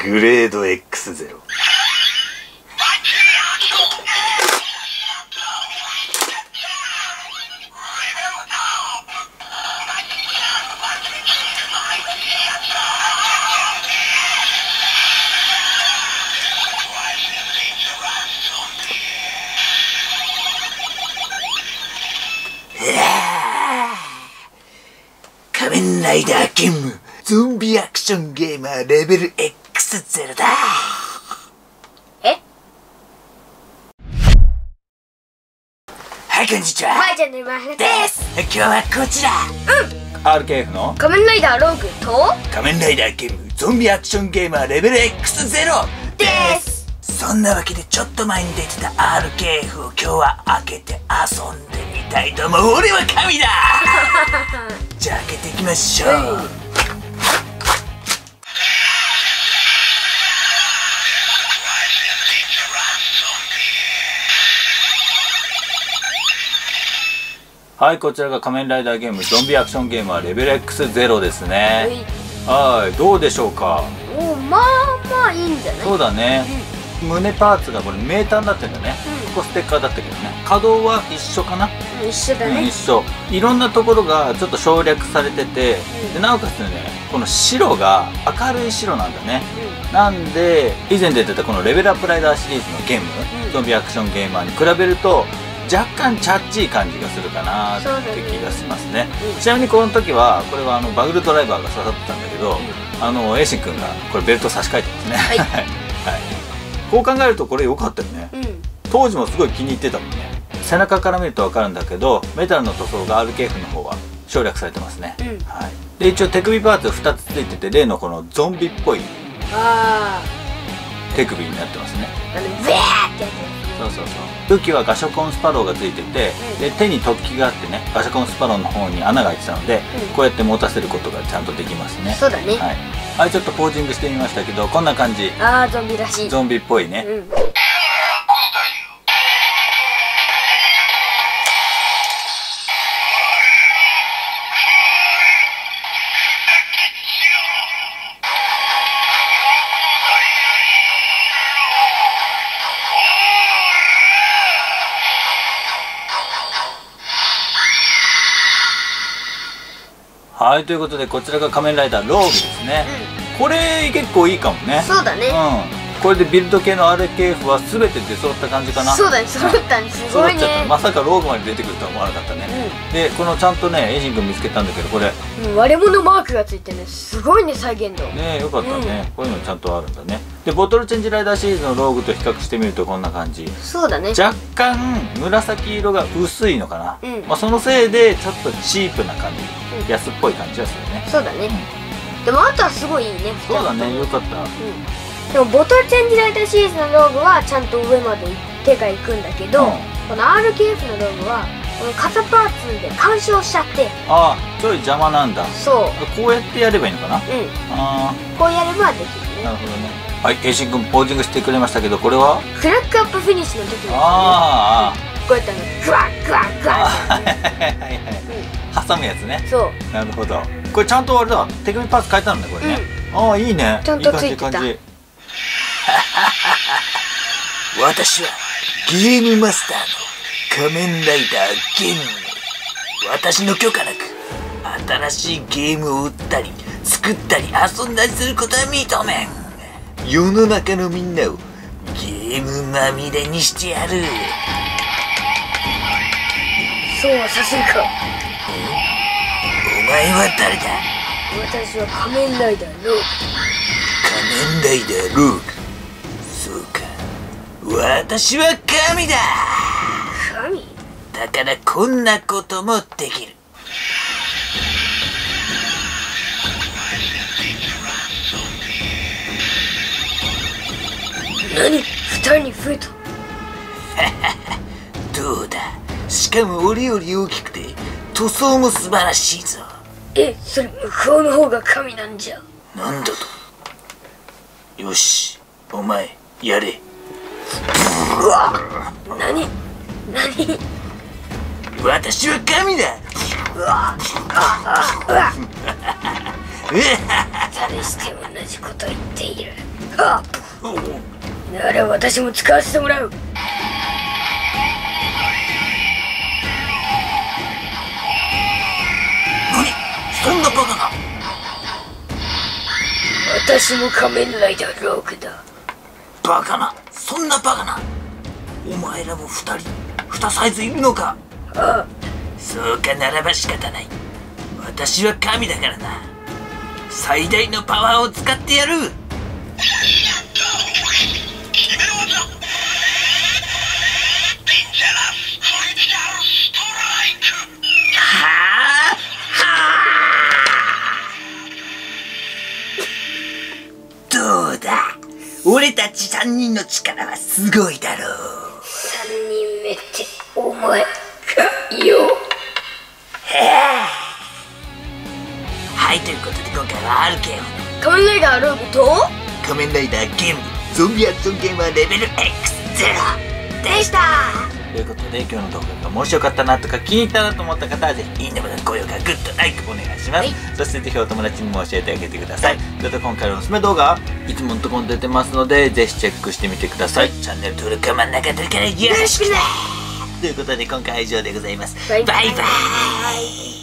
グレード X0。仮面ライダー兼務ゾンビアクションゲーマーレベル X0 だ。はい、こんにちは。 はい、じゃあね、まふです。 今日はこちら。RKF の仮面ライダーローグと仮面ライダー兼務ゾンビアクションゲーマーレベル X0 です。 そんなわけでちょっと前に出てた RKF を今日は開けて遊んでみたいと思う。俺は神だじゃあ開けていきましょう。はい、こちらが仮面ライダーゲームゾンビアクションゲームはレベル X0 ですね。はい、どうでしょうか。 お、まあまあいいんじゃない。 そうだね、胸パーツがこれメーターになってるんだね。ここステッカーだったけどね。稼働は一緒かな。 一緒だね。 一緒。いろんなところがちょっと省略されてて、でなおかつね、この白が明るい白なんだね。なんで以前出てたこのレベルアップライダーシリーズのゲーム、ゾンビアクションゲーマーに比べると若干チャッチー感じがするかなって気がしますね。ちなみにこの時はこれはバグルドライバーが刺さってたんだけど、エイシン君がこれベルト差し替えてますね。はい、はい、こう考えるとこれ良かったよね。当時もすごい気に入ってたもんね。背中から見ると分かるんだけどメタルの塗装が RKF の方は省略されてますね。はい、で一応手首パーツ2つついてて例のこのゾンビっぽい手首になってますね。 ベーってやつ。そうそうそう。武器はガショコンスパローがついてて、で手に突起があってね、ガショコンスパローの方に穴が開いてたので、こうやって持たせることがちゃんとできますね。 そうだね。 はい、はい、ちょっとポージングしてみましたけどこんな感じ。 ああ、ゾンビらしい。 ゾンビっぽいね。はい、ということでこちらが仮面ライダーローグですね。これ結構いいかもね。 そうだね。 これでビルド系の RKF は全て出揃った感じかな。 そうだね、揃ったんです。すごいね。 まさかローグまで出てくるとは思わなかったね。でこのちゃんとねエイジン君見つけたんだけどこれ割れ物マークがついてね、すごいね、再現度ね。よかったね、こういうのちゃんとあるんだね。でボトルチェンジライダーシリーズのローグと比較してみるとこんな感じ。 そうだね。 若干紫色が薄いのかな。まあそのせいでちょっとチープな感じ、安っぽい感じはするね。 そうだね。でもあとはすごいいいね。 そうだね、よかった。 でもボトルチェンジライダーシリーズのローグはちゃんと上まで手が行くんだけど、この RKF のローグはこの肩パーツで干渉しちゃって、 ああちょい邪魔なんだ。そうこうやってやればいいのかな。ああこうやればできるね。 なるほどね。はい、エイシン君ポージングしてくれましたけどこれはクラックアップフィニッシュの時ですね。 ああこうやってグワッグワッグワッ挟むやつね。 そうなるほど。これちゃんとあれだ、手首パーツ変えたんだこれね。ああいいね、 ちゃんとついてた。 私はゲームマスターの仮面ライダーゲーム。私の許可なく新しいゲームを売ったり作ったり遊んだりすることは認めん。世の中のみんなをゲームまみれにしてやる。 そうはさせるか。 お前は誰だ。 私は仮面ライダーローグ。 仮面ライダーローグ。そうか、私は神だ。 神だからこんなこともできる。 何、二人に増えた。 どうだ、しかも俺より大きくて塗装も素晴らしいぞ。 それ向こうの方が神なんじゃ。 なんだと。よし、お前やれ。 うわ、何私は神だ。 誰しても同じこと言っている。 はあ、なら私も使わせてもらう。 何、そんなバカな。 私も仮面ライダーローグだ。 バカな、そんなバカな。お前らも2サイズいるのか。 ああ、 そうかならば仕方ない。私は神だからな。最大のパワーを使ってやる。どうだ、俺たち3人の力はすごいだろう。 3人目ってお前かよ。 はい、ということで今回は RK を仮面ライダーローグと仮面ライダーゲームゾンビアクションゲームはレベル X0 でした。 ということで、今日の動画が面白かったなとか気に入ったなと思った方はぜひいいねボタン、高評価、グッド、ライクお願いします、そしてぜひお友達にも教えてあげてください。それで今回のおすすめ動画いつものところに出てますのでぜひチェックしてみてください、チャンネル登録は真ん中あたりからよろしくね。ということで今回は以上でございます。バイバイ。